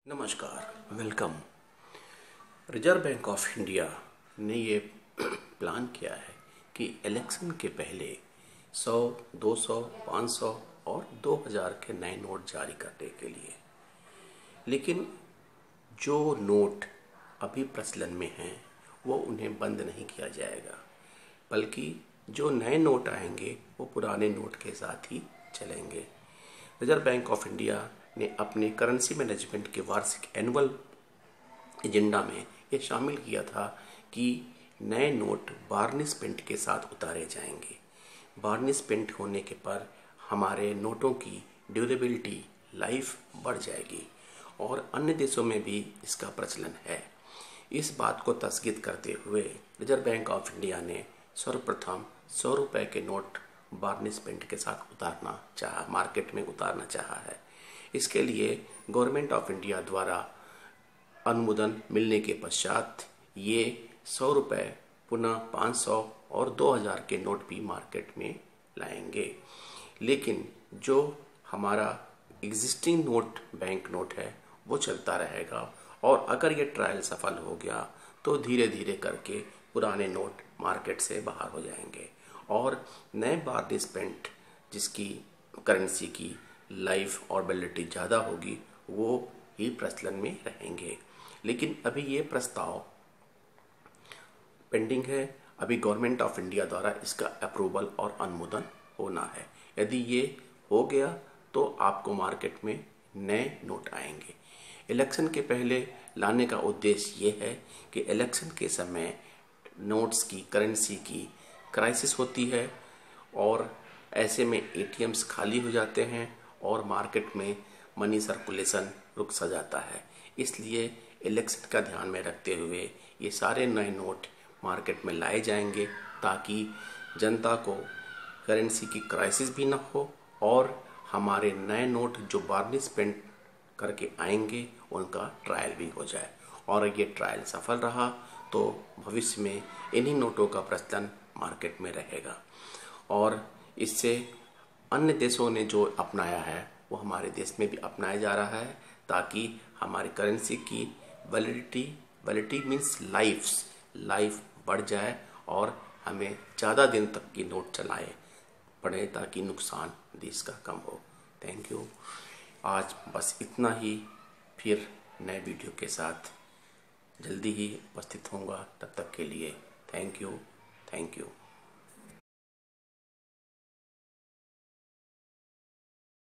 नमस्कार, welcome. Reserve bank of India ने ये प्लान किया है कि इलेक्शन के पहले 100, 200, 500 और 2000 के नए नोट जारी करने के लिए। लेकिन जो नोट अभी प्रचलन में हैं वो उन्हें बंद नहीं किया जाएगा, बल्कि जो नए नोट आएंगे वो पुराने नोट के साथ ही चलेंगे। रिजर्व बैंक ऑफ इंडिया ने अपने करेंसी मैनेजमेंट के वार्षिक एनुअल एजेंडा में ये शामिल किया था कि नए नोट वार्निश पेंट के साथ उतारे जाएंगे। वार्निश पेंट होने के पर हमारे नोटों की ड्यूरेबिलिटी लाइफ बढ़ जाएगी और अन्य देशों में भी इसका प्रचलन है। इस बात को तस्दीक करते हुए रिजर्व बैंक ऑफ इंडिया ने सर्वप्रथम 100 रुपये के नोट वार्निश पेंट के साथ मार्केट में उतारना चाहा है। इसके लिए गवर्नमेंट ऑफ इंडिया द्वारा अनुमोदन मिलने के पश्चात ये 100 रुपये पुनः 500 और 2000 के नोट भी मार्केट में लाएंगे। लेकिन जो हमारा एग्जिस्टिंग नोट बैंक नोट है वो चलता रहेगा और अगर ये ट्रायल सफल हो गया तो धीरे धीरे करके पुराने नोट मार्केट से बाहर हो जाएंगे और नए वार्निश पेंट जिसकी करेंसी की लाइफ और वैलिडिटी ज़्यादा होगी वो ही प्रचलन में रहेंगे। लेकिन अभी ये प्रस्ताव पेंडिंग है। अभी गवर्नमेंट ऑफ इंडिया द्वारा इसका अप्रूवल और अनुमोदन होना है। यदि ये हो गया तो आपको मार्केट में नए नोट आएंगे। इलेक्शन के पहले लाने का उद्देश्य ये है कि इलेक्शन के समय नोट्स की करेंसी की क्राइसिस होती है और ऐसे में एटीएम्स खाली हो जाते हैं और मार्केट में मनी सर्कुलेशन रुक सा जाता है। इसलिए इलेक्शन का ध्यान में रखते हुए ये सारे नए नोट मार्केट में लाए जाएंगे ताकि जनता को करेंसी की क्राइसिस भी ना हो और हमारे नए नोट जो वार्निश पेंट करके आएंगे उनका ट्रायल भी हो जाए। और ये ट्रायल सफल रहा तो भविष्य में इन्हीं नोटों का प्रचलन मार्केट में रहेगा और इससे अन्य देशों ने जो अपनाया है वो हमारे देश में भी अपनाया जा रहा है ताकि हमारी करेंसी की वैलिडिटी मीन्स लाइफ बढ़ जाए और हमें ज़्यादा दिन तक की नोट चलाए पड़े ताकि नुकसान देश का कम हो। Thank you. आज बस इतना ही। फिर नए वीडियो के साथ जल्दी ही उपस्थित होऊंगा। तब तक के लिए थैंक यू।